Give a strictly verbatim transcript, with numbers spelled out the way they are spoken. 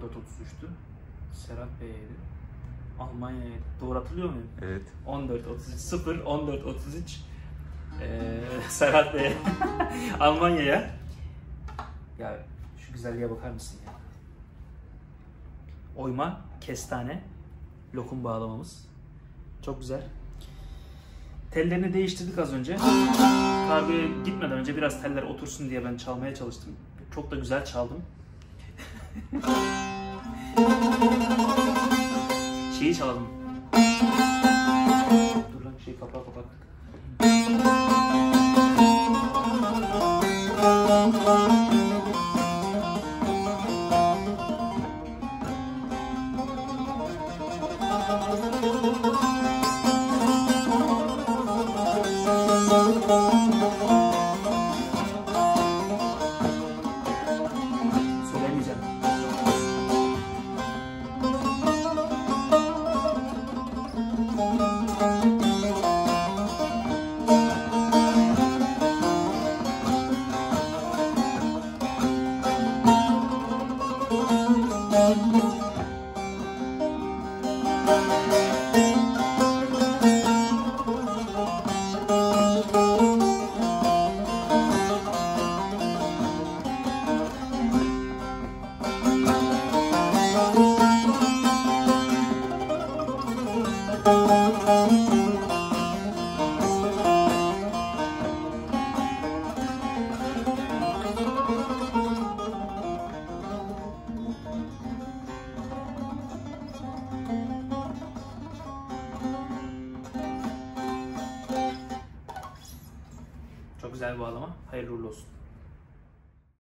dört otuz üçtü. Serhat Bey'ydi. Almanya'ydı. Doğru hatırlıyor muyum? Evet. on dört otuz üç sıfır on dört otuz üç ee, Serhat Bey Almanya'ya. Ya şu güzelliğe bakar mısın ya? Oyma, kestane, lokum bağlamamız. Çok güzel. Tellerini değiştirdik az önce. Kargoya gitmeden önce biraz teller otursun diye ben çalmaya çalıştım. Çok da güzel çaldım. Şeyi çalalım. Dur lan şey kapağı kapat. Söylemeyeceğim. Çok güzel bir bağlama. Hayırlı uğurlu olsun.